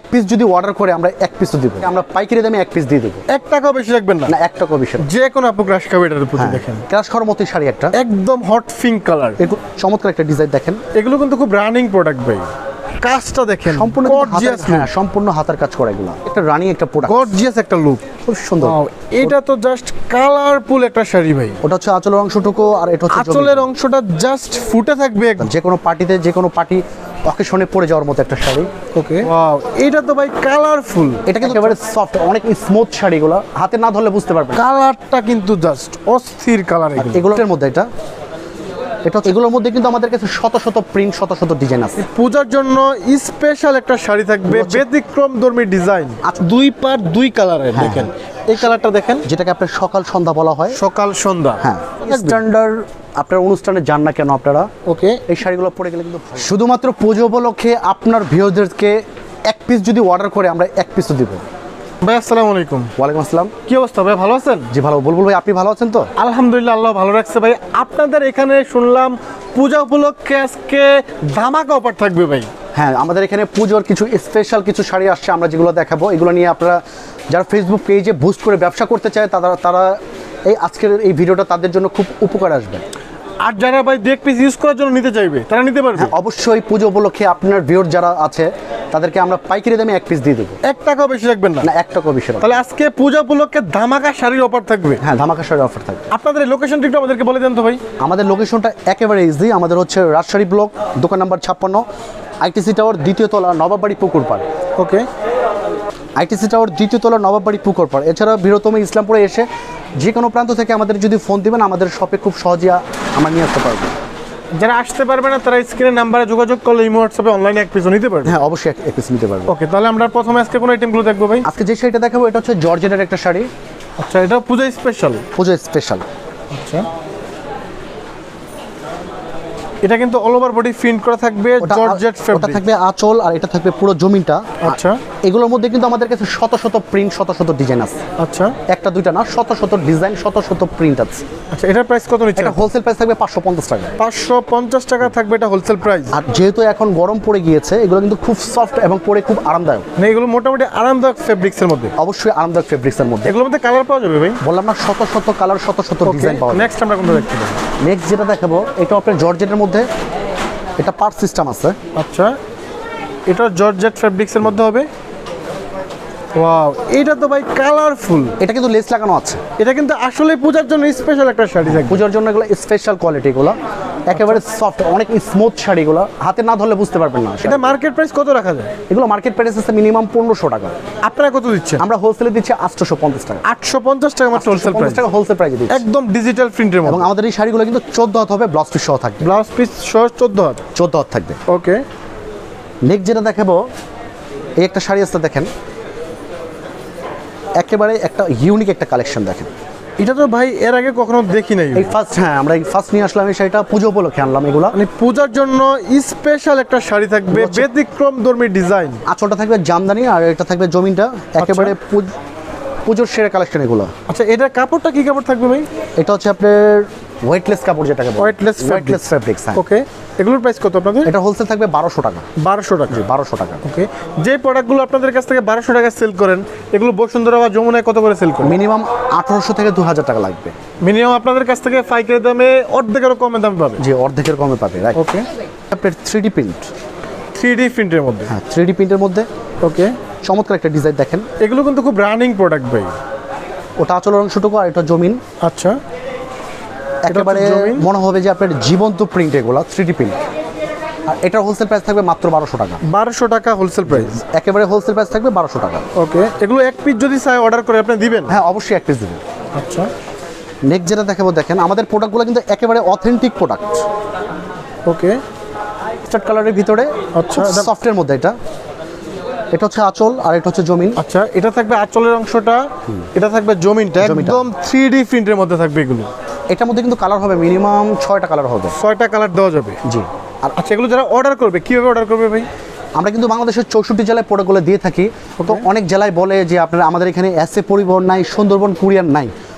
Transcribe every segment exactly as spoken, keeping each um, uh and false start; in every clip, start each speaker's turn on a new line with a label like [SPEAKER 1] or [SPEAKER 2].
[SPEAKER 1] Piece যদি order করে আমরা এক পিসও দিব, আমরা পাইকারি দামে এক পিস দিয়ে দেবো।
[SPEAKER 2] এক টাকাও বেশি রাখবেন না?
[SPEAKER 1] না, এক টাকাও বেশি।
[SPEAKER 2] যে কোনো আপু ক্রাশ খাবে এটার উপর দেখেন,
[SPEAKER 1] ক্রাশ খাওয়ার মতোই শাড়ি একটা,
[SPEAKER 2] একদম হট পিঙ্ক কালার,
[SPEAKER 1] একটু চমৎকার একটা ডিজাইন দেখেন।
[SPEAKER 2] এগুলো কিন্তু খুব রানিং প্রোডাক্ট ভাই, কাজটা দেখেন
[SPEAKER 1] সম্পূর্ণ
[SPEAKER 2] গর্জিয়াস,
[SPEAKER 1] হ্যাঁ সম্পূর্ণ হাতের কাজ করা, এগুলো একটা রানিং একটা প্রোডাক্ট,
[SPEAKER 2] গর্জিয়াস একটা লুক,
[SPEAKER 1] খুব সুন্দর।
[SPEAKER 2] এটা তো জাস্ট কালারফুল একটা শাড়ি ভাই।
[SPEAKER 1] ওটা হচ্ছে আঁচলের অংশটুকু, আর এটা হচ্ছে
[SPEAKER 2] আঁচলের অংশটা জাস্ট ফুটে থাকবে,
[SPEAKER 1] যে কোনো পার্টিতে যে কোনো পার্টি অকেশনে পরে যাওয়ার মতো একটা শাড়ি।
[SPEAKER 2] ওকে, ওয়াও, এটা তো ভাই কালারফুল,
[SPEAKER 1] এটা কিন্তু একেবারে সফট, অনেক স্মুথ শাড়িগুলো, হাতে না ধরলে বুঝতে পারবেন।
[SPEAKER 2] কালারটা কিন্তু জাস্ট অস্থির কালার।
[SPEAKER 1] এগুলোর মধ্যে এটা এটা এগুলোর মধ্যে কিন্তু আমাদের কাছে শত শত প্রিন্ট, শত শত ডিজাইন আছে।
[SPEAKER 2] পূজার জন্য স্পেশাল একটা শাড়ি থাকবে, ব্যতিক্রম ধর্মী ডিজাইন, দুই পার দুই কালারের। দেখেন এই কালারটা দেখেন,
[SPEAKER 1] যেটাকে আপনার সকাল সন্ধ্যা বলা হয়,
[SPEAKER 2] সকাল সন্ধ্যা।
[SPEAKER 1] হ্যাঁ, স্ট্যান্ডার্ড আপনার অনুষ্ঠানে যান না কেন আপনারা,
[SPEAKER 2] ওকে,
[SPEAKER 1] এই শাড়িগুলো পরে গেলে কিন্তু শুধুমাত্র পুজো উপলক্ষে আপনার ভিউয়ারদেরকে এক পিস যদি অর্ডার করে আমরা এক পিসও দিব।
[SPEAKER 2] ভাই আসসালামু আলাইকুম।
[SPEAKER 1] ওয়ালাইকুম আসসালাম।
[SPEAKER 2] কি অবস্থা ভাই, ভালো আছেন?
[SPEAKER 1] জি ভালো। বুলবুল ভাই আপনি ভালো আছেন তো?
[SPEAKER 2] আলহামদুলিল্লাহ, আল্লাহ ভালো রাখছে ভাই। আপনাদের এখানে শুনলাম পূজা উপলক্ষে আজকে ধামাকা অফার থাকবে ভাই।
[SPEAKER 1] হ্যাঁ, আমাদের এখানে পুজোর কিছু স্পেশাল কিছু শাড়ি আসছে, আমরা যেগুলো দেখাবো, এগুলো নিয়ে আপনারা যারা ফেসবুক পেজে বুস্ট করে ব্যবসা করতে চায় তারা তারা এই আজকের এই ভিডিওটা তাদের জন্য খুব উপকার আসবে।
[SPEAKER 2] আর যারা ভাই দেখ পিস ইউজ করার জন্য নিতে চাইবে তারা নিতে পারবে।
[SPEAKER 1] অবশ্যই পুজো উপলক্ষে আপনার ভিউয়ার যারা আছে তাদেরকে আমরা পাইকারি দামে এক পিস দিয়ে দেবো।
[SPEAKER 2] এক টাকাও বেশি রাখবেন না?
[SPEAKER 1] না, এক টাকাও বেশি।
[SPEAKER 2] তাহলে আজকে পূজা উপলক্ষে ধামাকা শাড়ির অফার থাকবে।
[SPEAKER 1] হ্যাঁ, ধামাকা শাড়ির অফার থাকবে।
[SPEAKER 2] আপনাদের লোকেশনটা একটু আমাদেরকে বলে দেন তো ভাই।
[SPEAKER 1] আমাদের লোকেশনটা একেবারে ইজি, আমাদের হচ্ছে রাজশাহী ব্লক, দোকান নাম্বার ছাপ্পান্ন, আইটিসি টাওয়ার দ্বিতীয় তলা, নবাববাড়ি পুকুর পাড়।
[SPEAKER 2] ওকে,
[SPEAKER 1] আইটিসি টাওয়ার দ্বিতীয় তলা, নবাববাড়ি পুকুর পাড়। এছাড়া বৃহত্তম ইসলামপুরে এসে যে কোনো প্রান্ত থেকে আমাদের যদি ফোন দিবেন, আমাদের শপে খুব সহজে আমরা নিয়ে আসতে পারবো।
[SPEAKER 2] যারা আসতে পারবে না তারা স্ক্রিনের নাম্বারে যোগাযোগ করলে ইমো হোয়াটসঅ্যাপে অনলাইনে এক পিসও নিতে পারবে।
[SPEAKER 1] হ্যাঁ, অবশ্যই এক পিস নিতে পারবো।
[SPEAKER 2] ওকে, তাহলে আমরা প্রথমে আজকে কোন আইটেমগুলো দেখবো ভাই?
[SPEAKER 1] আজকে যে শাড়িটা দেখাবো এটা হচ্ছে জর্জেটের একটা শাড়ি।
[SPEAKER 2] আচ্ছা, এটা পূজা স্পেশাল?
[SPEAKER 1] পুজো স্পেশাল।
[SPEAKER 2] আচ্ছা, এটা কিন্তু অল ওভার বডি প্রিন্ট করা থাকবে, জর্জেট ফেব্রিক।
[SPEAKER 1] ওটা থাকবে আঁচল, আর এটা থাকবে পুরো জমিনটা।
[SPEAKER 2] আচ্ছা,
[SPEAKER 1] এগুলোর মধ্যে কিন্তু আমাদের কাছে শত শত প্রিন্ট, শত শত ডিজাইন আছে।
[SPEAKER 2] আচ্ছা,
[SPEAKER 1] একটা দুইটা না, শত শত ডিজাইন, শত শত প্রিন্ট আছে।
[SPEAKER 2] আচ্ছা, এটার প্রাইস কত নিচ্ছে?
[SPEAKER 1] এটা হোলসেল প্রাইস থাকবে পাঁচশো পঞ্চাশ টাকা।
[SPEAKER 2] পাঁচশো পঞ্চাশ টাকা থাকবে এটা হোলসেল প্রাইস।
[SPEAKER 1] আর যেহেতু এখন গরম পড়ে গিয়েছে, এগুলো কিন্তু খুব সফট এবং পরে খুব আরামদায়ক।
[SPEAKER 2] না, এগুলো মোটামুটি আরামদায়ক ফেব্রিক্স এর মধ্যে।
[SPEAKER 1] অবশ্যই আরামদায়ক ফেব্রিক্স এর মধ্যে।
[SPEAKER 2] এগুলোর মধ্যে কালার পাওয়া যাবে ভাই?
[SPEAKER 1] বললাম না, শত শত কালার, শত শত ডিজাইন পাওয়া যাবে।
[SPEAKER 2] নেক্সট আমরা কোনটা দেখতে পাবো?
[SPEAKER 1] নেক্সট যেটা দেখাবো এটা আপনার জর্জেটের মধ্যে, এটা পার্ট সিস্টেম আছে।
[SPEAKER 2] আচ্ছা, এটা জর্জেট ফেব্রিক্স এর মধ্যে হবে। ওয়াও, এটা তো ভাই কালারফুল।
[SPEAKER 1] এটা কিন্তু লেস লাগানো আছে।
[SPEAKER 2] এটা কিন্তু আসলে পূজার জন্য স্পেশাল একটা শাড়ি থাকবে।
[SPEAKER 1] পূজার জন্য এগুলো স্পেশাল কোয়ালিটি, এগুলো একেবারে সফট, অনেক স্মুথ শাড়িগুলো, হাতে না ধরলে বুঝতে পারবেন না।
[SPEAKER 2] এটা মার্কেট প্রাইস কত রাখা যায়?
[SPEAKER 1] এগুলো মার্কেট প্রাইস আছে মিনিমাম পনেরোশো টাকা।
[SPEAKER 2] আপনারা কত দিচ্ছেন?
[SPEAKER 1] আমরা হোলসেলে দিচ্ছি আটশোশো পঞ্চাশ টাকা।
[SPEAKER 2] আটশো পঞ্চাশ টাকা মাত্র হোলসেল প্রাইস।
[SPEAKER 1] টাকা হোলসেল প্রাইসে দিচ্ছি,
[SPEAKER 2] একদম ডিজিটাল প্রিন্টের মধ্যে।
[SPEAKER 1] এবং আমাদের এই শাড়িগুলো কিন্তু চোদ্দ হাত হবে, ব্লাউজ পিস সহ থাকবে।
[SPEAKER 2] ব্লাউজ পিস সহ চোদ্দ হাত?
[SPEAKER 1] চোদ্দ হাত থাকবে।
[SPEAKER 2] ওকে,
[SPEAKER 1] নেক্সট যেটা দেখাবো এই একটা শাড়ি আছে, দেখেন একেবারে একটা ইউনিক একটা কালেকশন। দেখেন
[SPEAKER 2] এটা তো ভাই এর আগে কখনো দেখি নাই।
[SPEAKER 1] এই ফার্স্ট, হ্যাঁ আমরা এই ফার্স্ট নিয়ে আসলাম এই শাড়িটা, পুজো উপলক্ষে আনলাম এগুলা।
[SPEAKER 2] মানে পূজার জন্য স্পেশাল একটা শাড়ি থাকবে, ব্যতিক্রম ধর্মী ডিজাইন।
[SPEAKER 1] আঁচলটা থাকবে জামদানি, আর এটা থাকবে জমিনটা, একেবারে পুজোর সেরা কালেকশন এগুলো।
[SPEAKER 2] আচ্ছা, এটার কাপড়টা কি কাপড় থাকবে ভাই?
[SPEAKER 1] এটা হচ্ছে আপনার ওয়েটলেস কাপড়, যেটাকে
[SPEAKER 2] ওয়েটলেস
[SPEAKER 1] ওয়েটলেস ফেব্রিক্স।
[SPEAKER 2] ওকে, এগুলোর প্রাইস কত আপনাদের?
[SPEAKER 1] এটা হোলসেল থাকবে বারোশো টাকা।
[SPEAKER 2] বারোশো টাকা?
[SPEAKER 1] বারোশো টাকা।
[SPEAKER 2] ওকে, যে প্রোডাক্টগুলো আপনাদের কাছ থেকে বারোশো টাকা সেল করেন, এগুলো বসুন্ধরা বা যমুনায় কত করে সেল করেন?
[SPEAKER 1] মিনিমাম আঠারোশো থেকে দু হাজার টাকা লাগবে।
[SPEAKER 2] মিনিমাম আপনাদের কাছ থেকে পাইকারি দামে অর্ধেকেরও কমে দাম পাবে।
[SPEAKER 1] জি, অর্ধেকের কমে পাবে। রাইট।
[SPEAKER 2] ওকে,
[SPEAKER 1] আপনার three D print,
[SPEAKER 2] three D প্রিন্টের মধ্যে।
[SPEAKER 1] হ্যাঁ, থ্রি ডি প্রিন্টের মধ্যে।
[SPEAKER 2] ওকে,
[SPEAKER 1] চমৎকার একটা ডিজাইন দেখেন।
[SPEAKER 2] এগুলো কিন্তু খুব রানিং প্রোডাক্ট ভাই।
[SPEAKER 1] ওটা আঁচলের অংশটুকু, আর এটা জমিন।
[SPEAKER 2] আচ্ছা,
[SPEAKER 1] একেবারে মনে হবে যে আপনার জীবন্ত প্রিন্ট, এগুলো থ্রি ডি প্রিন্ট। আর এটার হোলসেল প্রাইস থাকবে মাত্র বারোশো টাকা।
[SPEAKER 2] বারোশো টাকা হোলসেল প্রাইস?
[SPEAKER 1] একেবারে হোলসেল প্রাইস থাকবে বারোশো টাকা।
[SPEAKER 2] ওকে, এগুলো এক পিস যদি চাই অর্ডার করে আপনি দিবেন?
[SPEAKER 1] হ্যাঁ, অবশ্যই এক পিস দেবেন।
[SPEAKER 2] আচ্ছা,
[SPEAKER 1] নেক্সট যেটা দেখাবো, দেখেন আমাদের প্রোডাক্টগুলো কিন্তু একেবারে অথেন্টিক প্রোডাক্ট।
[SPEAKER 2] ওকে,
[SPEAKER 1] স্টার্ট কালারের ভিতরে,
[SPEAKER 2] আচ্ছা,
[SPEAKER 1] সফটের মধ্যে। এটা এটা হচ্ছে আঁচল, আর এটা হচ্ছে জমিন।
[SPEAKER 2] আচ্ছা, এটা থাকবে আঁচলের অংশটা, এটা থাকবে জমিনটা, একদম থ্রি ডি প্রিন্টের মধ্যে থাকবে এগুলো।
[SPEAKER 1] এটার মধ্যে কিন্তু কালার হবে মিনিমাম ছয়টা কালার হবে।
[SPEAKER 2] ছয়টা কালার দেওয়া যাবে?
[SPEAKER 1] জি।
[SPEAKER 2] আর আচ্ছা, এগুলো যারা অর্ডার করবে কিভাবে অর্ডার করবে ভাই?
[SPEAKER 1] আমরা কিন্তু বাংলাদেশের চৌষট্টি জেলায় প্রোডাক্টগুলো দিয়ে থাকি। তো অনেক জেলায় বলে যে আপনারা আমাদের এখানে এসে পরিবহন নাই, সুন্দরবন কুরিয়ার নাই।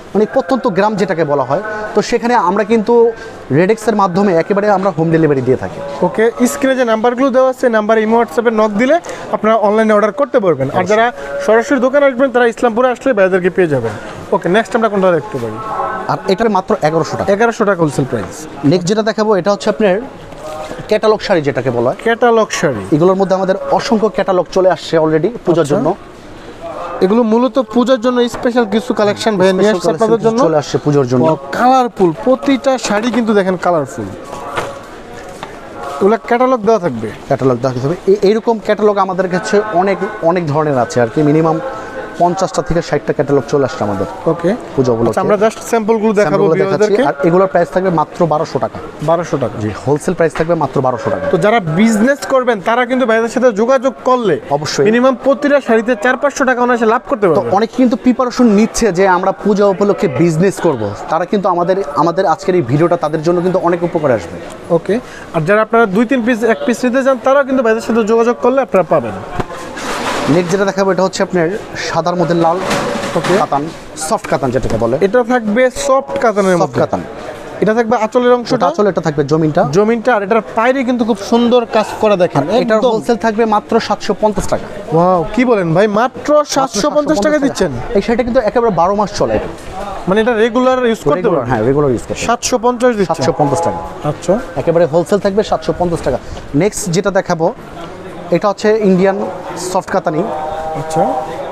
[SPEAKER 1] মানে প্রত্যন্ত গ্রাম যেটাকে বলা হয়, তো সেখানে আমরা কিন্তু রেডেক্সের মাধ্যমে একেবারে আমরা হোম ডেলিভারি দিয়ে থাকি।
[SPEAKER 2] ওকে, স্ক্রিনে যে নাম্বারগুলো দেওয়া আছে নাম্বার ইমো হোয়াটসঅ্যাপে নক দিলে আপনারা অনলাইনে অর্ডার করতে পারবেন। আর যারা সরাসরি দোকানে আসবেন তারা ইসলামপুরে আসলে ভাইদেরকে পেয়ে যাবেন। ওকে, নেক্সট আমরা কোনটা দেখতে পারি?
[SPEAKER 1] আর এটার মাত্র এগারোশো টাকা।
[SPEAKER 2] এগারোশো টাকা হোলসেল প্রাইস।
[SPEAKER 1] নেক্সট যেটা দেখাবো এটা হচ্ছে আপনার ক্যাটালগ শাড়ি যেটাকে বলা হয়।
[SPEAKER 2] ক্যাটালগ শাড়ি,
[SPEAKER 1] এগুলোর মধ্যে আমাদের অসংখ্য ক্যাটালগ চলে আসছে অলরেডি পূজার জন্য।
[SPEAKER 2] এগুলো মূলত পূজার জন্য স্পেশাল কিছু কালেকশন ভাই নিয়ে আসছে আপনাদের জন্য,
[SPEAKER 1] চলে আসছে পূজার জন্য।
[SPEAKER 2] কালারফুল প্রতিটা শাড়ি কিন্তু দেখেন কালারফুল। এগুলো ক্যাটালগ দেওয়া থাকবে,
[SPEAKER 1] ক্যাটালগ দেখা যাবে। এইরকম ক্যাটালগ আমাদের কাছে অনেক অনেক ধরনের আছে আর কি, মিনিমাম পঞ্চাশটা থেকে ষাটটা ক্যাটালগ চলে আসছে আমাদের।
[SPEAKER 2] ওকে,
[SPEAKER 1] পূজা উপলক্ষে
[SPEAKER 2] আমরা জাস্ট স্যাম্পলগুলো দেখাবো ভিউয়ারদেরকে।
[SPEAKER 1] আর এগুলোর প্রাইস থাকবে মাত্র বারোশো টাকা।
[SPEAKER 2] বারোশো টাকা,
[SPEAKER 1] জি, হোলসেল প্রাইস থাকবে মাত্র বারোশো টাকা।
[SPEAKER 2] তো যারা বিজনেস করবেন তারা কিন্তু ভাইদের সাথে যোগাযোগ করলে
[SPEAKER 1] অবশ্যই
[SPEAKER 2] মিনিমাম প্রতিটা শাড়িতে চার পাঁচশো টাকা অনায়াসে লাভ করতে
[SPEAKER 1] তো
[SPEAKER 2] পারবে।
[SPEAKER 1] অনেক কিন্তু প্রিপারেশন নিচ্ছে যে আমরা পূজা উপলক্ষে বিজনেস করব, তারা কিন্তু আমাদের আমাদের আজকের এই ভিডিওটা তাদের জন্য কিন্তু অনেক উপকারে আসবে।
[SPEAKER 2] ওকে, আর যারা আপনারা দুই তিন পিস এক পিস নিতে চান তারাও কিন্তু ভাইদের সাথে যোগাযোগ করলে আপনারা পাবেন।
[SPEAKER 1] নেক্সট যেটা দেখাবো এটা হচ্ছে আপনার সাদার মধ্যে লাল কাতান, সফট কাতান যেটাকে বলে।
[SPEAKER 2] এটা থাকবে সফট কাতানের
[SPEAKER 1] সফট
[SPEAKER 2] মধ্যে।
[SPEAKER 1] কাতান,
[SPEAKER 2] এটা থাকবে আঁচলের অংশটা,
[SPEAKER 1] আঁচল, এটা থাকবে জমিনটা
[SPEAKER 2] জমিনটা, আর এটার পায়রে কিন্তু খুব সুন্দর কাজ করা দেখেন।
[SPEAKER 1] এটার
[SPEAKER 2] একদম
[SPEAKER 1] হোলসেল থাকবে মাত্র সাতশো পঞ্চাশ টাকা।
[SPEAKER 2] ওয়াও, কি বলেন ভাই, মাত্র সাতশো পঞ্চাশ টাকা দিচ্ছেন?
[SPEAKER 1] এই শাড়িটা কিন্তু একেবারে বারো মাস চলে, এটা
[SPEAKER 2] মানে এটা রেগুলার ইউজ করতে
[SPEAKER 1] রেগুলার,
[SPEAKER 2] পারবেন?
[SPEAKER 1] হ্যাঁ রেগুলার ইউজ করতে
[SPEAKER 2] সাতশো পঞ্চাশ দিচ্ছেন?
[SPEAKER 1] সাতশো পঞ্চাশ টাকা।
[SPEAKER 2] আচ্ছা,
[SPEAKER 1] একেবারে হোলসেল থাকবে সাতশো পঞ্চাশ টাকা। নেক্সট যেটা দেখাবো এটা হচ্ছে ইন্ডিয়ান সফট কাতানি।
[SPEAKER 2] আচ্ছা,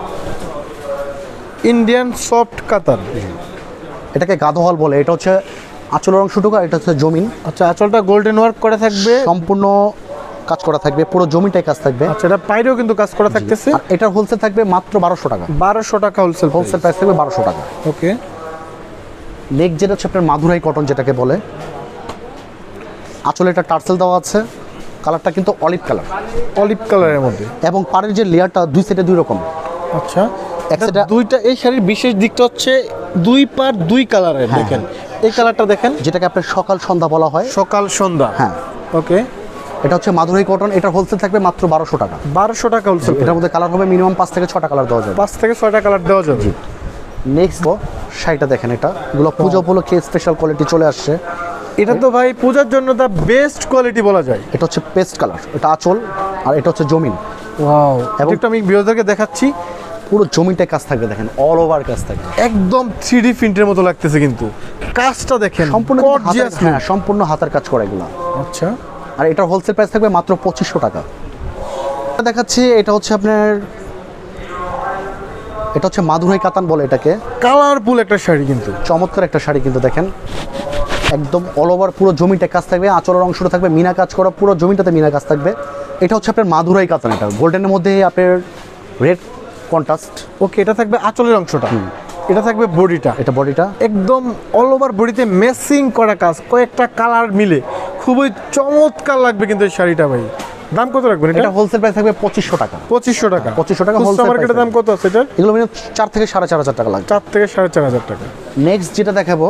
[SPEAKER 2] ইন্ডিয়ান সফট কাতান,
[SPEAKER 1] এটাকে গাদোয়াল বলে। এটা হচ্ছে আঁচলের অংশটুকু, এটা হচ্ছে জমিন।
[SPEAKER 2] আচ্ছা, আঁচলটা গোল্ডেন ওয়ার্ক করা থাকবে,
[SPEAKER 1] সম্পূর্ণ কাজ করা থাকবে, পুরো জমিটাই কাজ থাকবে।
[SPEAKER 2] আচ্ছা, এটা পায়রেও কিন্তু কাজ করা থাকতেছে।
[SPEAKER 1] আর এটার হোলসেল থাকবে মাত্র বারোশো টাকা।
[SPEAKER 2] বারোশো টাকা হোলসেল
[SPEAKER 1] হোলসেল প্রাইস থাকবে বারোশো টাকা।
[SPEAKER 2] ওকে,
[SPEAKER 1] নেক্সট যেটা হচ্ছে আপনার মাদুরাই কটন যেটাকে বলে। আঁচলে এটা টার্সেল দেওয়া আছে, কালারটা কিন্তু অলিভ কালার,
[SPEAKER 2] অলিভ কালারের মধ্যে,
[SPEAKER 1] এবং পাড়ের যে লেয়ারটা দুই সাইডে দুই রকম।
[SPEAKER 2] আচ্ছা,
[SPEAKER 1] এক সাইডে
[SPEAKER 2] দুইটা, এই শাড়ির বিশেষ দিকটা হচ্ছে দুই পার দুই কালারের। দেখেন এই কালারটা দেখেন,
[SPEAKER 1] যেটাকে আপনার সকাল সন্ধ্যা বলা হয়।
[SPEAKER 2] সকাল সন্ধ্যা,
[SPEAKER 1] হ্যাঁ।
[SPEAKER 2] ওকে,
[SPEAKER 1] এটা হচ্ছে মাদুরাই কটন, এটার হোলসেল থাকবে মাত্র বারোশো টাকা।
[SPEAKER 2] বারোশো টাকা হোলসেল।
[SPEAKER 1] এটার মধ্যে কালার হবে মিনিমাম পাঁচ থেকে ছটা কালার দেওয়া যাবে।
[SPEAKER 2] পাঁচ থেকে ছয়টা কালার দেওয়া যাবে।
[SPEAKER 1] নেক্সট শাড়িটা দেখেন, এটা এগুলো পূজা উপলক্ষে স্পেশাল কোয়ালিটি চলে আসছে।
[SPEAKER 2] এটা তো ভাই পূজার জন্য দা বেস্ট কোয়ালিটি বলা যায়।
[SPEAKER 1] এটা হচ্ছে পেস্ট কালার, এটা আঁচল, আর এটা হচ্ছে জমিন।
[SPEAKER 2] ওয়াও,
[SPEAKER 1] এবং
[SPEAKER 2] একটু আমি ভিউয়ারদেরকে দেখাচ্ছি,
[SPEAKER 1] পুরো জমিটায় কাজ থাকবে, দেখেন অল ওভার কাজ থাকবে,
[SPEAKER 2] একদম থ্রি ডি প্রিন্টের মতো লাগতেছে কিন্তু কাজটা দেখেন
[SPEAKER 1] সম্পূর্ণ কিন্তু হাতের-
[SPEAKER 2] gorgeous
[SPEAKER 1] হ্যাঁ সম্পূর্ণ হাতের কাজ করা এগুলো।
[SPEAKER 2] আচ্ছা,
[SPEAKER 1] আর এটার হোলসেল প্রাইস থাকবে মাত্র পঁচিশশো টাকা। দেখাচ্ছি এটা হচ্ছে আপনার, এটা হচ্ছে মাদুরাই কাতান বলে এটাকে।
[SPEAKER 2] কালারফুল একটা শাড়ি কিন্তু,
[SPEAKER 1] চমৎকার একটা শাড়ি কিন্তু দেখেন, একদম অল ওভার পুরো জমিটা কাজ থাকবে, আঁচলের অংশটা থাকবে মিনা কাজ করা, পুরো জমিটাতে মিনা কাজ থাকবে। এটা হচ্ছে আপনার মাদুরাই কাতান, এটা গোল্ডেনের মধ্যে আপনার রেড কন্ট্রাস্ট।
[SPEAKER 2] ওকে, এটা থাকবে আঁচলের অংশটা, এটা থাকবে বডিটা,
[SPEAKER 1] এটা বডিটা
[SPEAKER 2] একদম অল ওভার বডিতে ম্যাচিং করা কাজ, কয়েকটা কালার মিলে খুবই চমৎকার লাগবে কিন্তু এই শাড়িটা। ভাই দাম কত রাখবেন এটা?
[SPEAKER 1] এটা হোলসেল প্রাইস থাকবে পঁচিশশো টাকা।
[SPEAKER 2] পঁচিশশো টাকা।
[SPEAKER 1] পঁচিশশো টাকা
[SPEAKER 2] খুচরা
[SPEAKER 1] wholesale
[SPEAKER 2] মার্কেটের
[SPEAKER 1] price
[SPEAKER 2] দাম কত আছে এটা?
[SPEAKER 1] এগুলো মিনিমাম চার থেকে সাড়ে চার হাজার টাকা লাগবে।
[SPEAKER 2] চার থেকে সাড়ে চার হাজার টাকা।
[SPEAKER 1] নেক্সট যেটা দেখাবো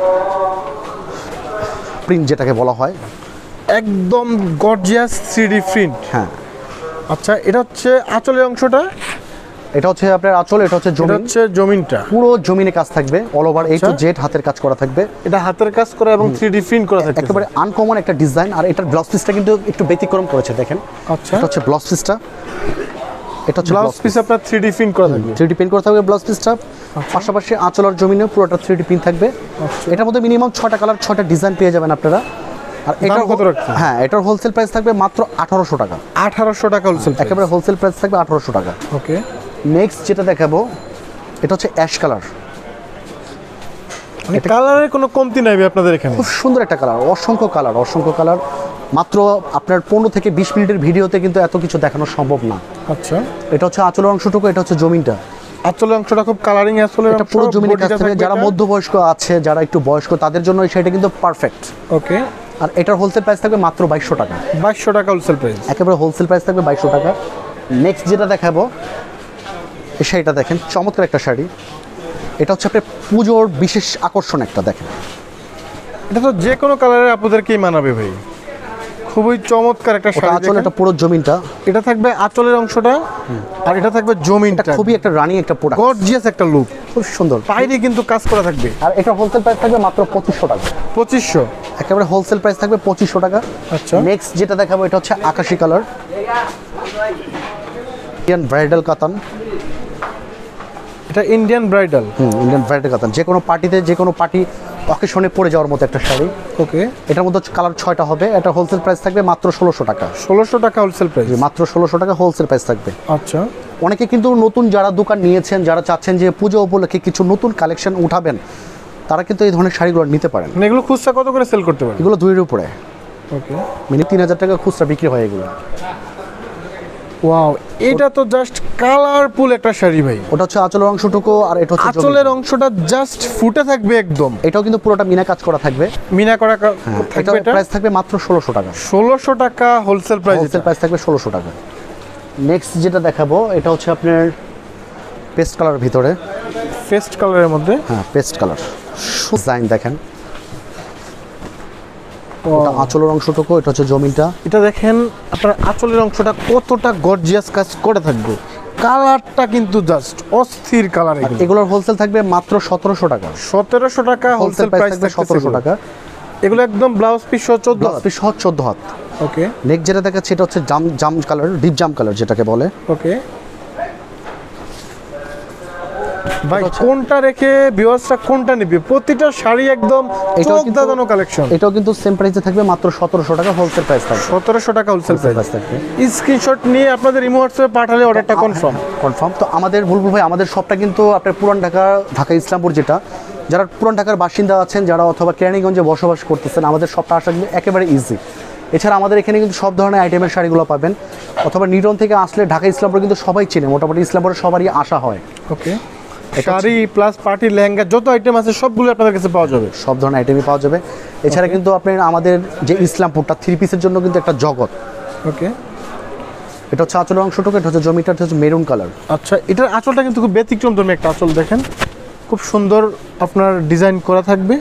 [SPEAKER 1] প্রিন্ট যেটাকে বলা হয়,
[SPEAKER 2] একদম গর্জিয়াস থ্রি ডি প্রিন্ট।
[SPEAKER 1] হ্যাঁ।
[SPEAKER 2] আচ্ছা, এটা হচ্ছে আঁচলের অংশটা,
[SPEAKER 1] এটা হচ্ছে আপনার আঁচল, এটা হচ্ছে
[SPEAKER 2] এটা
[SPEAKER 1] জমিন,
[SPEAKER 2] হচ্ছে জমিনটা,
[SPEAKER 1] পুরো জমিনে কাজ থাকবে all over A to Z, হাতের কাজ করা থাকবে।
[SPEAKER 2] এটা হাতের কাজ করা এবং থ্রি ডি প্রিন্ট করা থাকে,
[SPEAKER 1] একেবারে আনকমন একটা ডিজাইন। আর এটার ব্লাউজ পিসটা কিন্তু একটু ব্যতিক্রম করেছে, দেখেন।
[SPEAKER 2] আচ্ছা,
[SPEAKER 1] এটা হচ্ছে ব্লাউজ পিসটা, এটা হচ্ছে
[SPEAKER 2] ব্লাউজ পিস আপনার থ্রি ডি প্রিন্ট করা থাকবে,
[SPEAKER 1] থ্রি ডি প্রিন্ট করা থাকবে ব্লাউজ পিসটা। পাশাপাশি আঁচল আর জমিনে পুরোটা থ্রি ডি প্রিন্ট থাকবে। এটার মধ্যে মিনিমাম ছটা কালার, ছটা ডিজাইন পেয়ে যাবেন আপনারা। আর এটার
[SPEAKER 2] কত রাখছেন?
[SPEAKER 1] হ্যাঁ, এটার হোলসেল প্রাইস থাকবে মাত্র আঠারোশো টাকা।
[SPEAKER 2] আঠারোশো টাকা হোলসেল,
[SPEAKER 1] একেবারে হোলসেল প্রাইস থাকবে আঠারোশো টাকা।
[SPEAKER 2] ওকে,
[SPEAKER 1] নেক্সট যেটা দেখাবো এটা হচ্ছে অ্যাশ কালার।
[SPEAKER 2] মানে কালারের কোনো কমতি নাই আপনাদের এখানে,
[SPEAKER 1] খুব সুন্দর একটা কালার, অসংখ্য কালার, অসংখ্য কালার। মাত্র আপনার পনেরো থেকে বিশ মিনিটের ভিডিওতে কিন্তু এত কিছু দেখানো সম্ভব না।
[SPEAKER 2] আচ্ছা,
[SPEAKER 1] এটা হচ্ছে আঁচলের অংশটুকু, এটা হচ্ছে জমিনটা।
[SPEAKER 2] আঁচলের অংশটা খুব কালারিং, আসলে
[SPEAKER 1] এটা পুরো জমিনের কাছ থেকে যারা মধ্যবয়স্ক আছে, যারা একটু বয়স্ক, তাদের জন্য এই শাড়িটা কিন্তু পারফেক্ট।
[SPEAKER 2] ওকে,
[SPEAKER 1] আর এটার হোলসেল প্রাইস থাকবে মাত্র বাইশশো টাকা।
[SPEAKER 2] বাইশশো টাকা হোলসেল প্রাইস,
[SPEAKER 1] একেবারে হোলসেল প্রাইস থাকবে বাইশশো টাকা। নেক্সট যেটা দেখাবো এই শাড়িটা দেখেন, চমৎকার একটা শাড়ি। এটা হচ্ছে আপনার পুজোর বিশেষ আকর্ষণ একটা, দেখেন
[SPEAKER 2] এটা তো যে কোনো কালারের আপনাদেরকেই মানাবে ভাই, খুবই চমৎকার একটা
[SPEAKER 1] ওটা
[SPEAKER 2] শাড়ি
[SPEAKER 1] আঁচল,
[SPEAKER 2] দেখেন।
[SPEAKER 1] এটা পুরো জমিনটা,
[SPEAKER 2] এটা থাকবে আঁচলের অংশটা আর এটা থাকবে জমিনটা।
[SPEAKER 1] এটা খুবই একটা রানিং একটা প্রোডাক্ট,
[SPEAKER 2] গর্জিয়াস একটা লুক,
[SPEAKER 1] খুব সুন্দর।
[SPEAKER 2] বাইরে কিন্তু কাজ করা থাকবে।
[SPEAKER 1] আর এটা হোলসেল প্রাইস থাকবে মাত্র পঁচিশশো টাকা,
[SPEAKER 2] পঁচিশশো
[SPEAKER 1] একেবারে হোলসেল প্রাইস থাকবে পঁচিশশো টাকা।
[SPEAKER 2] আচ্ছা,
[SPEAKER 1] নেক্সট যেটা দেখাবো এটা হচ্ছে আকাশি কালার, ইন্ডিয়ান ব্রাইডাল কাতান।
[SPEAKER 2] এটা ইন্ডিয়ান ব্রাইডাল।
[SPEAKER 1] হুম, ইন্ডিয়ান ব্রাইডাল কাতান, যে কোনো পার্টিতে, যে কোনো পার্টি অকেশনে পরে যাওয়ার মতো একটা শাড়ি।
[SPEAKER 2] ওকে,
[SPEAKER 1] এটার মধ্যে কালার ছয়টা হবে। এটা হোলসেল প্রাইস থাকবে মাত্র ষোলোশো টাকা,
[SPEAKER 2] ষোলোশো টাকা হোলসেল প্রাইস।
[SPEAKER 1] মাত্র ষোলোশো টাকা হোলসেল প্রাইস থাকবে।
[SPEAKER 2] আচ্ছা,
[SPEAKER 1] অনেকে কিন্তু নতুন যারা দোকান নিয়েছেন, যারা চাচ্ছেন যে পুজো উপলক্ষে কিছু নতুন কালেকশন উঠাবেন, তারা কিন্তু এই ধরনের শাড়িগুলো নিতে পারেন।
[SPEAKER 2] মানে এগুলো খুচরা কত করে সেল করতে পারেন?
[SPEAKER 1] এগুলো দুইয়ের উপরে
[SPEAKER 2] ওকে,
[SPEAKER 1] মিনিমাম তিন হাজার টাকা খুচরা বিক্রি হয় এগুলো।
[SPEAKER 2] ওয়াও, এটা তো জাস্ট কালারফুল একটা শাড়ি ভাই।
[SPEAKER 1] ওটা হচ্ছে আঁচলের অংশটুকু, আর এটা হচ্ছে
[SPEAKER 2] আঁচলের
[SPEAKER 1] জমিন।
[SPEAKER 2] অংশটা জাস্ট ফুটে থাকবে একদম।
[SPEAKER 1] এটাও কিন্তু পুরোটা মিনা কাজ করা থাকবে।
[SPEAKER 2] মিনা করা কা-
[SPEAKER 1] হ্যাঁ,
[SPEAKER 2] থাকবে
[SPEAKER 1] এটার
[SPEAKER 2] এটা
[SPEAKER 1] প্রাইস থাকবে মাত্র ষোলোশো টাকা,
[SPEAKER 2] ষোলোশো টাকা হোলসেল প্রাইস।
[SPEAKER 1] হোলসেল প্রাইস থাকবে ষোলোশো টাকা। নেক্সট যেটা দেখাবো এটা হচ্ছে আপনার পেস্ট কালার ভিতরে,
[SPEAKER 2] ফেস্ট কালারের মধ্যে।
[SPEAKER 1] হ্যাঁ পেস্ট কালার, ডিজাইন দেখেন। এটা আঁচলের অংশটুকু, এটা হচ্ছে জমিনটা।
[SPEAKER 2] এটা দেখেন আপনার আঁচলের অংশটা কতটা গর্জিয়াস কাজ করে থাকবে। কালারটা কিন্তু জাস্ট অস্থির কালার।
[SPEAKER 1] এগুলোর হোলসেল থাকবে মাত্র সতেরোশো টাকা,
[SPEAKER 2] সতেরোশো টাকা
[SPEAKER 1] হোলসেল
[SPEAKER 2] হোলসেল
[SPEAKER 1] প্রাইস
[SPEAKER 2] প্রাইস
[SPEAKER 1] থাকবে সতেরোশো টাকা।
[SPEAKER 2] এগুলো একদম ব্লাউজ পিস সহ চোদ্দ।
[SPEAKER 1] ব্লাউজ পিস সহ চোদ্দ হাত।
[SPEAKER 2] ওকে,
[SPEAKER 1] নেক্সট যেটা দেখাচ্ছে এটা হচ্ছে জাম জাম কালার, ডিপ জাম কালার যেটাকে বলে।
[SPEAKER 2] ওকে ভাই, কোনটা রেখে ভিউয়ার্সরা কোনটা নেবে? প্রতিটা শাড়ি একদম
[SPEAKER 1] এটাও
[SPEAKER 2] চোখ
[SPEAKER 1] কিন্তু-
[SPEAKER 2] দাদানো কালেকশন।
[SPEAKER 1] এটাও কিন্তু সেম প্রাইসে থাকবে মাত্র সতেরোশো টাকা হোলসেল প্রাইস থাকবে,
[SPEAKER 2] সতেরোশো টাকা হোলসেল
[SPEAKER 1] হোলসেল
[SPEAKER 2] প্রাইস।
[SPEAKER 1] প্রাইস থাকবে।
[SPEAKER 2] স্ক্রিনশট নিয়ে আপনাদের ইমো হোয়াটসঅ্যাপে পাঠালে অর্ডারটা কনফার্ম।
[SPEAKER 1] কনফার্ম। তো আমাদের বুলবুল ভাই, আমাদের শপটা কিন্তু আপনার পুরান ঢাকা, ঢাকা ইসলামপুর, যেটা যারা পুরান ঢাকার বাসিন্দা আছেন, যারা অথবা কেরানীগঞ্জে বসবাস করতেছেন, আমাদের শপটা আসা কিন্তু একেবারে ইজি। এছাড়া আমাদের এখানে কিন্তু সব ধরনের আইটেমের শাড়িগুলো পাবেন। অথবা নিটন থেকে আসলে ঢাকা ইসলামপুর কিন্তু সবাই চেনে, মোটামুটি ইসলামপুরে সবারই আসা হয়।
[SPEAKER 2] Okay, sari plus party lehenga যত আইটেম আছে সবগুলো আপনাদের কাছে পাওয়া যাবে।
[SPEAKER 1] সব ধরনের আইটেমই পাওয়া যাবে। এছাড়া কিন্তু আপনার আমাদের যে ইসলামপুরটা থ্রি পিসের জন্য কিন্তু একটা জগৎ।
[SPEAKER 2] ওকে,
[SPEAKER 1] এটা হচ্ছে আঁচলের অংশটুকু, এটা হচ্ছে জমিটা, এটা হচ্ছে মেরুন কালার।
[SPEAKER 2] আচ্ছা, এটার আঁচলটা কিন্তু খুব ব্যতিক্রম ধর্মী একটা আঁচল দেখেন, খুব সুন্দর আপনার ডিজাইন করা থাকবে।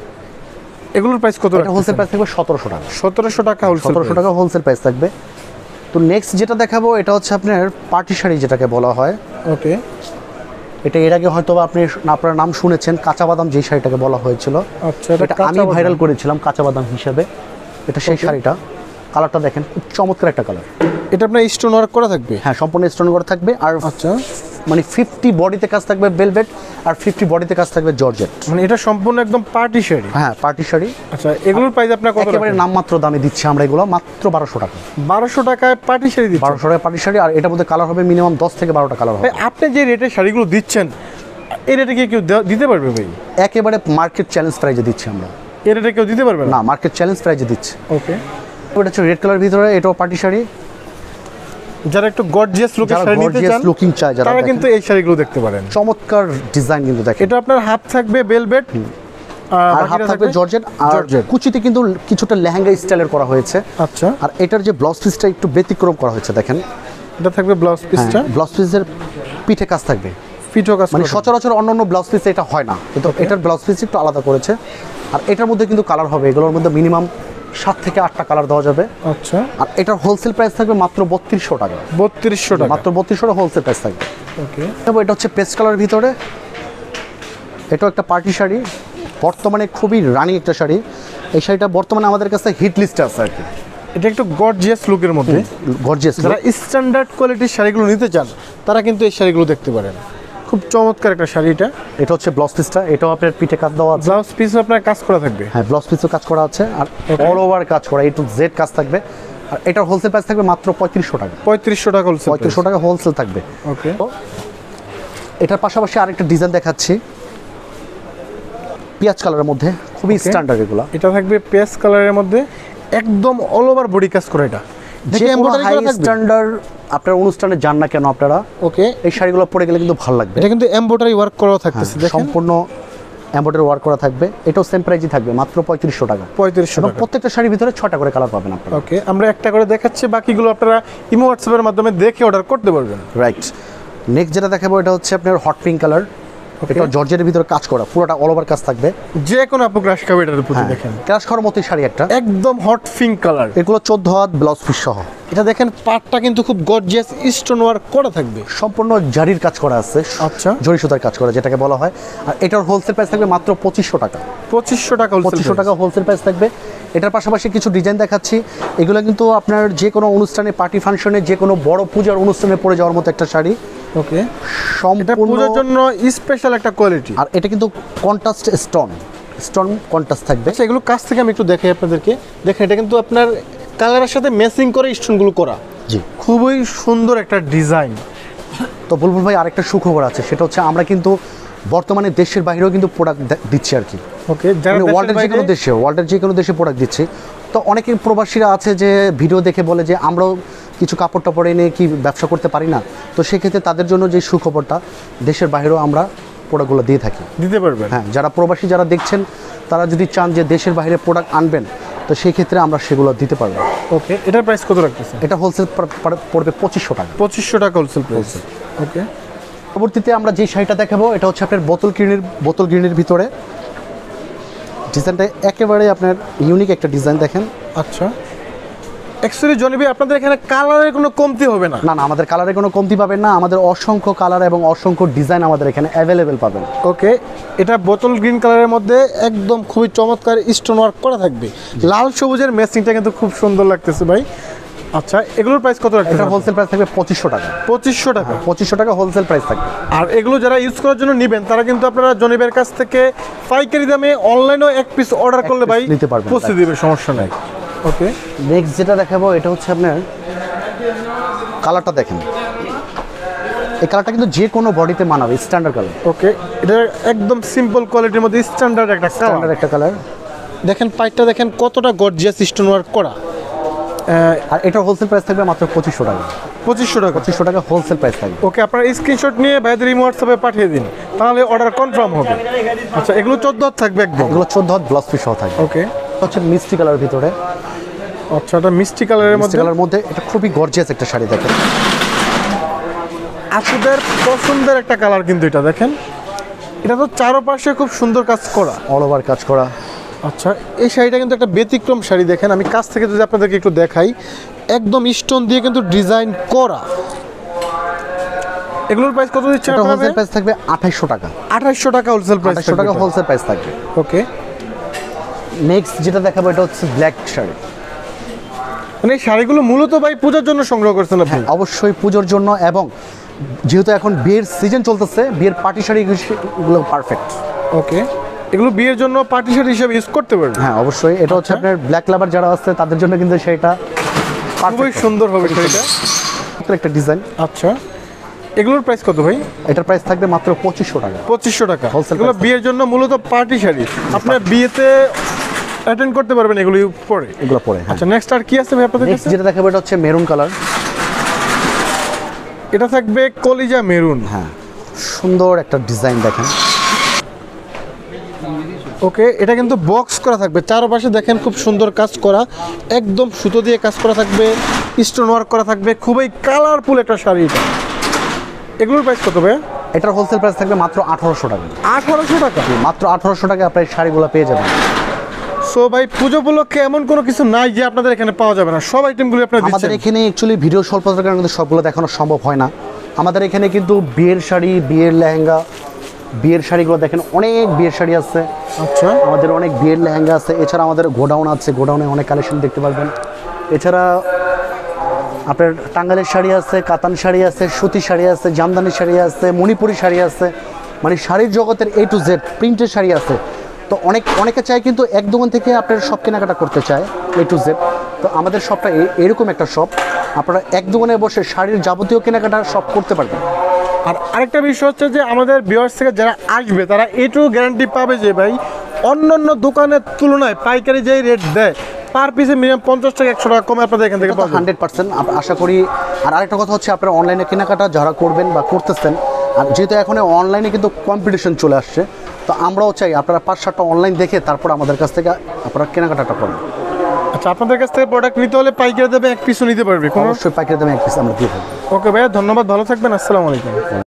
[SPEAKER 2] এগুলোর প্রাইস কত?
[SPEAKER 1] এটা হোলসেল প্রাইস থাকবে সতেরোশো টাকা,
[SPEAKER 2] সতেরোশো টাকা হোলসেল।
[SPEAKER 1] সতেরোশো টাকা হোলসেল প্রাইস থাকবে। তো নেক্সট যেটা দেখাবো এটা হচ্ছে আপনার পার্টি শাড়ি যেটাকে বলা হয়।
[SPEAKER 2] ওকে,
[SPEAKER 1] এটা এর আগে হয়তো বা আপনি আপনার নাম শুনেছেন, কাঁচা বাদাম যেই শাড়িটাকে বলা হয়েছিল।
[SPEAKER 2] আচ্ছা,
[SPEAKER 1] এটা আমি ভাইরাল করেছিলাম কাঁচা বাদাম হিসেবে। এটা সেই শাড়িটা, কালারটা দেখেন খুব চমৎকার একটা কালার।
[SPEAKER 2] এটা আপনার স্টোন ওয়ার্ক করা থাকবে।
[SPEAKER 1] হ্যাঁ, সম্পূর্ণ স্টোন করা থাকবে। আর
[SPEAKER 2] আচ্ছা,
[SPEAKER 1] মানে ফিফটি বডিতে কাজ থাকবে ভেলভেট, আর ফিফটি বডিতে কাজ থাকবে জর্জেট।
[SPEAKER 2] মানে এটা সম্পূর্ণ একদম পার্টি শাড়ি।
[SPEAKER 1] হ্যাঁ, পার্টি শাড়ি।
[SPEAKER 2] আচ্ছা, এগুলোর প্রাইস আপনার কত?
[SPEAKER 1] একেবারে নামমাত্র দামে দিচ্ছি আমরা এগুলো, মাত্র বারোশো টাকা।
[SPEAKER 2] বারোশো টাকায় পার্টি শাড়ি দিচ্ছেন।
[SPEAKER 1] বারোশো টাকা পার্টি শাড়ি। আর এটার মধ্যে কালার হবে মিনিমাম দশ থেকে বারোটা কালার হবে।
[SPEAKER 2] ভাই, আপনি যে রেটে শাড়িগুলো দিচ্ছেন এই রেটে কি কেউ দেওয়া- দিতে পারবে ভাই?
[SPEAKER 1] একেবারে মার্কেট চ্যালেঞ্জ প্রাইজে দিচ্ছি আমরা।
[SPEAKER 2] এই রেটে কেউ দিতে পারবে না?
[SPEAKER 1] না, মার্কেট চ্যালেঞ্জ প্রাইজে দিচ্ছি।
[SPEAKER 2] ওকে,
[SPEAKER 1] এটা হচ্ছে রেড কালার ভিতরে, এটাও পার্টি শাড়ি।
[SPEAKER 2] যারা একটু গর্জিয়াস লুকের
[SPEAKER 1] যারা
[SPEAKER 2] শাড়ি নিতে
[SPEAKER 1] গর্জিয়াস
[SPEAKER 2] চান
[SPEAKER 1] লুকিং চায়, যারা
[SPEAKER 2] তারা
[SPEAKER 1] দেখেন,
[SPEAKER 2] কিন্তু এই শাড়িগুলো দেখতে পারেন।
[SPEAKER 1] চমৎকার ডিজাইন কিন্তু দেখেন।
[SPEAKER 2] এটা আপনার হাত থাকবে বেলভেট,
[SPEAKER 1] আর হাত থাকবে জর্জেট, আর
[SPEAKER 2] জর্জেট।
[SPEAKER 1] কুচিতে কিন্তু কিছুটা লেহেঙ্গা স্টাইলের করা হয়েছে।
[SPEAKER 2] আচ্ছা,
[SPEAKER 1] আর এটার যে ব্লাউজ পিসটা একটু ব্যতিক্রম করা হয়েছে দেখেন।
[SPEAKER 2] এটা থাকবে ব্লাউজ পিসটা,
[SPEAKER 1] ব্লাউজ পিসের পিঠে কাজ থাকবে,
[SPEAKER 2] পিঠো কাজ
[SPEAKER 1] মানে
[SPEAKER 2] করা।
[SPEAKER 1] সচরাচর অন্যান্য ব্লাউজ পিসে এটা হয় না, কিন্তু এটার ব্লাউজ পিস একটু আলাদা করেছে। আর এটার মধ্যে কিন্তু কালার হবে, এগুলোর মধ্যে মিনিমাম সাত থেকে আটটা কালার দেওয়া যাবে।
[SPEAKER 2] আচ্ছা,
[SPEAKER 1] আর এটার হোলসেল প্রাইস থাকবে মাত্র বত্রিশশো টাকা,
[SPEAKER 2] বত্রিশশো টাকা।
[SPEAKER 1] মাত্র বত্রিশশো টাকা হোলসেল প্রাইস থাকবে।
[SPEAKER 2] ওকে,
[SPEAKER 1] তবে এটা হচ্ছে পেস্ট কালার ভিতরে, এটাও একটা পার্টি শাড়ি, বর্তমানে খুবই রানিং একটা শাড়ি। এই শাড়িটা বর্তমানে আমাদের কাছে হিট লিস্টে আছে আর কি।
[SPEAKER 2] এটা একটু গর্জিয়াস লুকের মধ্যে।
[SPEAKER 1] গর্জিয়াস।
[SPEAKER 2] যারা স্ট্যান্ডার্ড কোয়ালিটির শাড়িগুলো নিতে চান তারা কিন্তু এই শাড়িগুলো দেখতে পারেন। খুব চমৎকার একটা শাড়ি এটা।
[SPEAKER 1] এটা হচ্ছে ব্লাউজ পিসটা, এটাও আপনার পিঠে কাজ দেওয়া আছে।
[SPEAKER 2] ব্লাউজ পিস আপনার কাজ করা থাকবে।
[SPEAKER 1] হ্যাঁ, ব্লাউজ পিসও কাজ করা আছে, আর অল ওভার কাজ করা, এ টু জেড কাজ থাকবে। আর এটার হোলসেল প্রাইস থাকবে মাত্র পঁয়ত্রিশশো টাকা,
[SPEAKER 2] পঁয়ত্রিশশো টাকা হোলসেল।
[SPEAKER 1] পঁয়ত্রিশশো টাকা হোলসেল থাকবে।
[SPEAKER 2] ওকে,
[SPEAKER 1] এটার পাশাপাশি আরেকটা ডিজাইন দেখাচ্ছি পেঁয়াজ কালারের মধ্যে, খুবই স্ট্যান্ডার্ড এগুলো।
[SPEAKER 2] এটা থাকবে পেস্ট কালারের মধ্যে, একদম অল ওভার বডি কাজ করা। এটা
[SPEAKER 1] যে কোনো হাই স্ট্যান্ডার্ড আপনার অনুষ্ঠানে যান না কেন আপনারা,
[SPEAKER 2] ওকে,
[SPEAKER 1] এই শাড়িগুলো পরে গেলে কিন্তু ভালো লাগবে।
[SPEAKER 2] এটা কিন্তু এমব্রয়ডারি ওয়ার্ক করা থাকতেছে দেখেন,
[SPEAKER 1] সম্পূর্ণ এমব্রয়ডারি ওয়ার্ক করা থাকবে। এটাও সেম প্রাইসই থাকবে, মাত্র পঁয়ত্রিশশো টাকা।
[SPEAKER 2] পঁয়ত্রিশশো
[SPEAKER 1] এবং
[SPEAKER 2] টাকা।
[SPEAKER 1] প্রত্যেকটা শাড়ির ভিতরে ছটা করে কালার পাবেন আপনারা।
[SPEAKER 2] ওকে, আমরা একটা করে দেখাচ্ছি, বাকিগুলো আপনারা ইমো হোয়াটসঅ্যাপের মাধ্যমে দেখে অর্ডার করতে পারবেন।
[SPEAKER 1] রাইট। নেক্সট যেটা দেখাবো এটা হচ্ছে আপনার হট পিঙ্ক কালার। এটা জর্জেটের ভিতরে কাজ করা, পুরোটা অল ওভার কাজ থাকবে।
[SPEAKER 2] যে কোনো আপু ক্রাশ খাবে এটার প্রতি দেখেন,
[SPEAKER 1] ক্রাশ খাওয়ার মতোই শাড়ি একটা,
[SPEAKER 2] একদম হট পিঙ্ক কালার।
[SPEAKER 1] এগুলো চোদ্দ হাত ব্লাউজ পিস সহ।
[SPEAKER 2] এটা দেখেন পাটটা কিন্তু খুব গর্জিয়াস স্টোন ওয়ার্ক করা থাকবে,
[SPEAKER 1] সম্পূর্ণ জারির কাজ করা আছে।
[SPEAKER 2] আচ্ছা,
[SPEAKER 1] জরি সুতার কাজ করা যেটাকে বলা হয়। আর এটার হোলসেল প্রাইস থাকবে মাত্র পঁচিশশো টাকা।
[SPEAKER 2] পঁচিশশো টাকা
[SPEAKER 1] পঁচিশশো টাকা হোলসেল প্রাইস থাকবে। এটার পাশাপাশি কিছু ডিজাইন দেখাচ্ছি, এগুলো কিন্তু আপনার যে কোনো অনুষ্ঠানে, পার্টি ফাংশনে, যে কোনো বড় পূজার অনুষ্ঠানে পরে যাওয়ার মতো একটা শাড়ি।
[SPEAKER 2] ওকে, এটা
[SPEAKER 1] সম্পূর্ণ
[SPEAKER 2] পূজার জন্য স্পেশাল একটা কোয়ালিটি।
[SPEAKER 1] আর এটা কিন্তু কন্ট্রাস্ট স্টোন, স্টোন কন্ট্রাস্ট থাকবে।
[SPEAKER 2] আচ্ছা, এগুলো কাছ থেকে আমি একটু দেখাই আপনাদেরকে। দেখেন এটা কিন্তু আপনার কালারের সাথে ম্যাচিং করে স্টোনগুলো করা।
[SPEAKER 1] জি,
[SPEAKER 2] খুবই সুন্দর একটা ডিজাইন।
[SPEAKER 1] তো বুলবুল ভাই আরেকটা সুখবর আছে, সেটা হচ্ছে আমরা কিন্তু বর্তমানে দেশের বাইরেও কিন্তু প্রোডাক্ট দিচ্ছি আর কি।
[SPEAKER 2] ওকে, যারা
[SPEAKER 1] ওয়ার্ল্ডের যে কোনো দেশে, ওয়ার্ল্ডের যে কোনো দেশে প্রোডাক্ট দিচ্ছি। তো অনেকে প্রবাসীরা আছে যে ভিডিও দেখে বলে যে আমরাও কিছু কাপড় টাপড় এনে কি ব্যবসা করতে পারি না। তো সেক্ষেত্রে তাদের জন্য যে সুখবরটা, দেশের বাইরেও আমরা প্রোডাক্টগুলো দিয়ে থাকি।
[SPEAKER 2] দিতে পারবেন?
[SPEAKER 1] হ্যাঁ, যারা প্রবাসী যারা দেখছেন, তারা যদি চান যে দেশের বাইরে প্রোডাক্ট আনবেন, তো সেই ক্ষেত্রে আমরা সেগুলো দিতে পারবো।
[SPEAKER 2] ওকে, এটার প্রাইস কত রাখতেছেন?
[SPEAKER 1] এটা হোলসেল পড়বে পঁচিশশো টাকা।
[SPEAKER 2] পঁচিশশো টাকা হোলসেল প্রাইস। ওকে,
[SPEAKER 1] পরবর্তীতে আমরা যে শাড়িটা দেখাবো, এটা হচ্ছে আপনার বোতল গ্রিনের, বোতল গ্রিনের ভিতরে। ডিজাইনটা একেবারে আপনার ইউনিক একটা ডিজাইন দেখেন।
[SPEAKER 2] আচ্ছা, অ্যাকচুয়ালি জনি ভাই আপনাদের এখানে কালারের কোনো কমতি হবে না?
[SPEAKER 1] না না, আমাদের কালারে কোনো কমতি পাবেন না। আমাদের অসংখ্য কালার এবং অসংখ্য ডিজাইন আমাদের এখানে অ্যাভেলেবেল পাবেন।
[SPEAKER 2] ওকে, এটা বোতল গ্রিন কালারের মধ্যে একদম খুবই চমৎকার স্টোন ওয়ার্ক করা থাকবে। লাল সবুজের ম্যাচিংটা কিন্তু খুব সুন্দর লাগতেছে ভাই। আচ্ছা, এগুলোর প্রাইস কত রাখবেন?
[SPEAKER 1] এটা হোলসেল প্রাইস থাকবে পঁচিশশো টাকা।
[SPEAKER 2] পঁচিশশো টাকা?
[SPEAKER 1] পঁচিশশো টাকা হোলসেল প্রাইস থাকবে।
[SPEAKER 2] আর এগুলো যারা ইউজ করার জন্য নেবেন, তারা কিন্তু আপনারা জনিবের কাছ থেকে পাইকারি দামে অনলাইনেও এক পিস অর্ডার করলে ভাই
[SPEAKER 1] নিতে পারবেন,
[SPEAKER 2] পৌঁছে দিবে, সমস্যা নাই। ওকে,
[SPEAKER 1] নেক্সট যেটা দেখাবো, এটা হচ্ছে আপনার কালারটা দেখেন। এই কালারটা কিন্তু যে কোনো বডিতে মানাবে, স্ট্যান্ডার্ড কালার।
[SPEAKER 2] ওকে, এটা একদম সিম্পল কোয়ালিটির মধ্যে স্ট্যান্ডার্ড একটা
[SPEAKER 1] স্ট্যান্ডার্ড একটা কালার।
[SPEAKER 2] দেখেন পাইপটা দেখেন কতটা গর্জিয়াস স্টোন ওয়ার্ক করা।
[SPEAKER 1] আর এটার হোলসেল প্রাইস থাকবে মাত্র পঁচিশশো টাকা।
[SPEAKER 2] পঁচিশশো টাকা?
[SPEAKER 1] পঁচিশশো টাকা হোলসেল প্রাইস থাকবে।
[SPEAKER 2] ওকে, আপনার স্ক্রিনশট নিয়ে ভাইদের ইমো হোয়াটসঅ্যাপে পাঠিয়ে দিন, তাহলে অর্ডার কনফার্ম হবে। আচ্ছা, এগুলো চোদ্দ হাত থাকবে একদম?
[SPEAKER 1] এগুলো চোদ্দ হাত ব্লাউজ পিস সহ থাকবে।
[SPEAKER 2] ওকে,
[SPEAKER 1] হচ্ছে মিষ্টি কালার ভিতরে।
[SPEAKER 2] আচ্ছা, এটা মিষ্টি কালারের মধ্যে,
[SPEAKER 1] কালার মধ্যে এটা খুবই গর্জিয়াস একটা শাড়ি দেখেন।
[SPEAKER 2] আপুদের পছন্দের একটা কালার কিন্তু এটা দেখেন। এটা তো চারপাশে খুব সুন্দর কাজ করা,
[SPEAKER 1] অল ওভার কাজ করা।
[SPEAKER 2] আচ্ছা, এই শাড়িটা কিন্তু একটা ব্যতিক্রম শাড়ি দেখেন। আমি কাছ থেকে যদি আপনাদেরকে একটু দেখাই, একদম স্টোন দিয়ে কিন্তু ডিজাইন করা। এগুলোর প্রাইস কত দিচ্ছেন?
[SPEAKER 1] এটা হোলসেল প্রাইস থাকবে আঠাইশশো টাকা।
[SPEAKER 2] আঠাইশশো টাকা হোলসেল প্রাইস?
[SPEAKER 1] আঠাইশশো টাকা হোলসেল প্রাইস থাকবে।
[SPEAKER 2] ওকে,
[SPEAKER 1] নেক্সট যেটা দেখাবো, এটা হচ্ছে ব্ল্যাক শাড়ি।
[SPEAKER 2] মানে এই শাড়িগুলো মূলত ভাই পূজার জন্য সংগ্রহ করছেন আপনি?
[SPEAKER 1] হ্যাঁ, অবশ্যই পুজোর জন্য, এবং যেহেতু এখন বিয়ের সিজন চলতেছে, বিয়ের পার্টি শাড়িগুলো পারফেক্ট।
[SPEAKER 2] ওকে, এগুলো বিয়ের জন্য পার্টি শাড়ি হিসেবে ইউজ করতে পারবেন?
[SPEAKER 1] হ্যাঁ, অবশ্যই। এটা হচ্ছে আপনার ব্ল্যাক লাভার যারা আছে, তাদের জন্য কিন্তু সেটা
[SPEAKER 2] খুবই সুন্দর হবে শাড়িটা,
[SPEAKER 1] একটা ডিজাইন।
[SPEAKER 2] আচ্ছা, এগুলোর প্রাইস কত ভাই?
[SPEAKER 1] এটার প্রাইস থাকবে মাত্র পঁচিশশো টাকা।
[SPEAKER 2] পঁচিশশো টাকা
[SPEAKER 1] হোলসেল।
[SPEAKER 2] এগুলো বিয়ের জন্য মূলত পার্টি শাড়ি, আপনার বিয়েতে অ্যাটেন্ড করতে পারবেন এগুলো পরে।
[SPEAKER 1] এগুলো পরে।
[SPEAKER 2] আচ্ছা, নেক্সট আর কি আছে ভাই আপনাদের
[SPEAKER 1] নেক্সট
[SPEAKER 2] কাছে?
[SPEAKER 1] যেটা দেখাবো, এটা হচ্ছে মেরুন কালার।
[SPEAKER 2] এটা থাকবে কলিজা মেরুন।
[SPEAKER 1] হ্যাঁ, সুন্দর একটা ডিজাইন দেখেন।
[SPEAKER 2] ওকে, এটা কিন্তু বক্স করা থাকবে, চারপাশে দেখেন খুব সুন্দর কাজ করা, একদম সুতো দিয়ে কাজ করা থাকবে, স্টোন ওয়ার্ক করা থাকবে, খুবই কালারফুল একটা শাড়ি এটা। এগুলোর প্রাইস কত ভাই?
[SPEAKER 1] এটার হোলসেল প্রাইস থাকবে মাত্র আঠারোশো টাকা।
[SPEAKER 2] আঠারোশো টাকা?
[SPEAKER 1] মাত্র আঠারোশো টাকা আপনার শাড়িগুলো পেয়ে যাবেন।
[SPEAKER 2] সো ভাই, পুজো উপলক্ষে এমন কোনো কিছু নাই যে আপনাদের এখানে পাওয়া যাবে না, সব আইটেমগুলো আপনারা দিচ্ছেন।
[SPEAKER 1] আমাদের এখানে অ্যাকচুয়ালি ভিডিও স্বল্পতার কারণে কিন্তু সবগুলো দেখানো সম্ভব হয় না। আমাদের এখানে কিন্তু বিয়ের শাড়ি, বিয়ের লেহেঙ্গা, বিয়ের শাড়িগুলো দেখেন, অনেক বিয়ের শাড়ি আছে।
[SPEAKER 2] আচ্ছা,
[SPEAKER 1] আমাদের অনেক বিয়ের লেহেঙ্গা আছে। এছাড়া আমাদের গোডাউন আছে, গোডাউনে অনেক কালেকশন দেখতে পারবেন। এছাড়া আপনার টাঙ্গাইলের শাড়ি আছে, কাতান শাড়ি আছে, সুতি শাড়ি আছে, জামদানি শাড়ি আছে, মণিপুরি শাড়ি আছে, মানে শাড়ির জগতের এ টু জেড প্রিন্টের শাড়ি আছে। তো অনেক অনেকে চায় কিন্তু এক দোকান থেকে আপনার সব কেনাকাটা করতে চায় এ টু জেড। তো আমাদের শপটা এরকম একটা শপ, আপনারা এক দোকানে বসে শাড়ির যাবতীয় কেনাকাটা সব করতে পারবেন।
[SPEAKER 2] আর আরেকটা বিষয় হচ্ছে যে আমাদের ভিউয়ার্স থেকে যারা আসবে, তারা এটুকু গ্যারান্টি পাবে যে ভাই অন্যান্য দোকানের তুলনায় পাইকারি যেই রেট দেয়, পার পিসে মিনিমাম পঞ্চাশ টাকা একশো টাকা কমে আপনাদের এখান থেকে পাবেন
[SPEAKER 1] হান্ড্রেড পার্সেন্ট আশা করি। আর আরেকটা কথা হচ্ছে, আপনারা অনলাইনে কেনাকাটা যারা করবেন বা করতেছেন, আর যেহেতু এখন অনলাইনে কিন্তু কম্পিটিশন চলে আসছে, তো আমরাও চাই আপনারা পাঁচ সাতটা অনলাইন দেখে তারপর আমাদের কাছ থেকে আপনারা কেনাকাটাটা করেন।
[SPEAKER 2] আচ্ছা, আপনাদের কাছ থেকে প্রোডাক্ট নিতে হলে পাইকারি দামে এক পিসও নিতে পারবে?
[SPEAKER 1] অবশ্যই পাইকারি দামে এক পিস আমরা দিয়ে থাকবো।
[SPEAKER 2] ওকে ভাইয়া, ধন্যবাদ, ভালো থাকবেন, আসসালামু আলাইকুম।